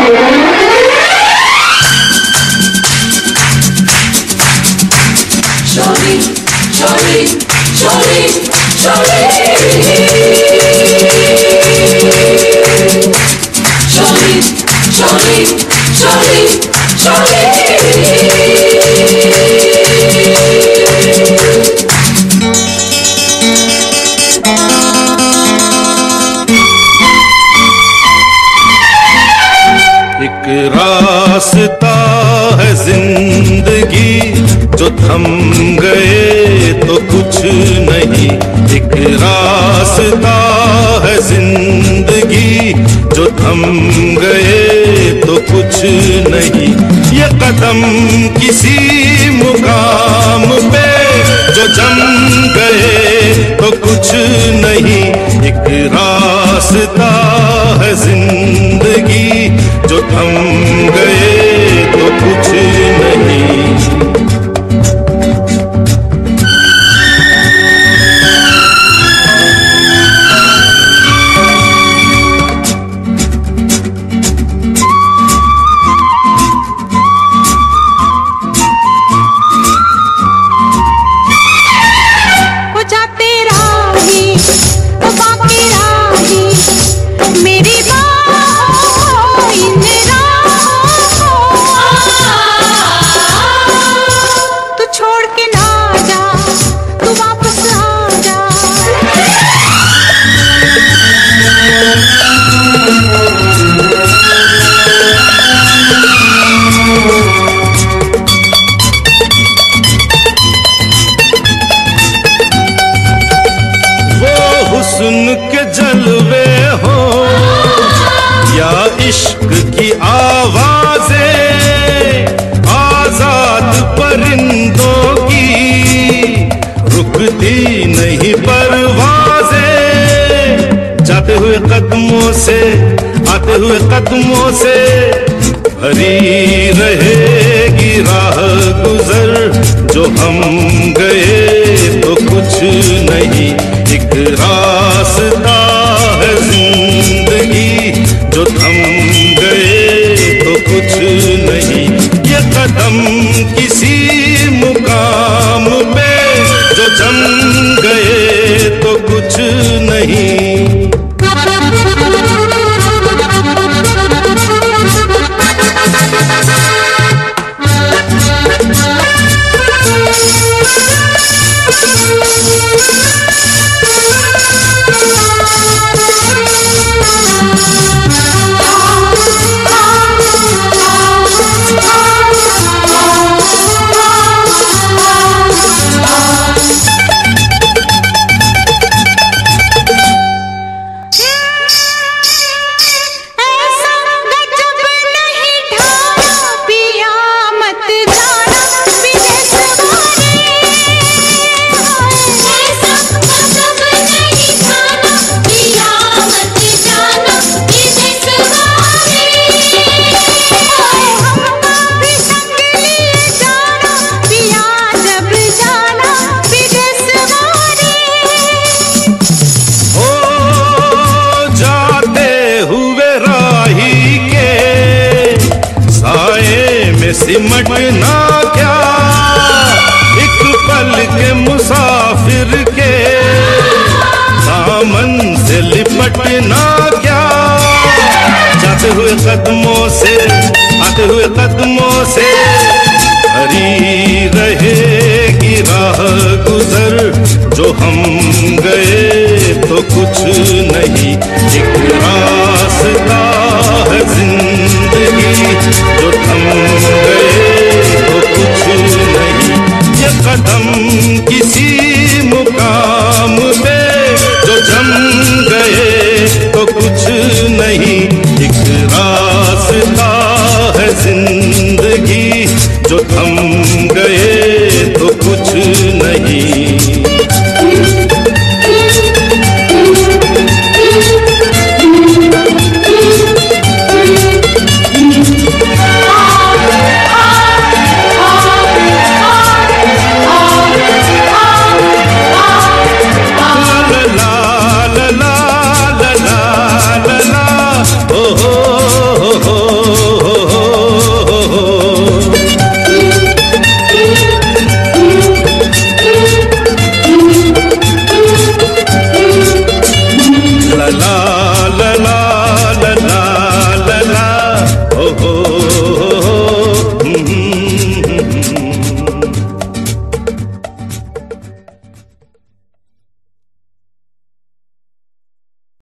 एक रास्ता है जिंदगी जो थम गए तो कुछ नहीं। एक रास्ता है जिंदगी जो थम गए तो कुछ नहीं। ये कदम किसी मुकाम पे जो जम गए तो कुछ नहीं। एक रास्ता है जिंदगी जो थम गए तो कुछ नहीं। हुस्न के जलवे हो या इश्क की आवाजें, आजाद परिंदों की रुकती नहीं परवाजें। जाते हुए कदमों से आते हुए कदमों से भरी रहेगी राह गुजर। जो हम गए तो कुछ नहीं। एक रास्ता है जिंदगी जो थम गए तो कुछ नहीं। ये कदम किसी मुकाम पे जो जम गए तो कुछ नहीं। सिमटना क्या एक पल के मुसाफिर के दामन से लिपटना क्या। जाते हुए कदमों से आते हुए कदमों से भरी रहेगी राह गुजर। जो हम गए तो कुछ नहीं। एक रास्ता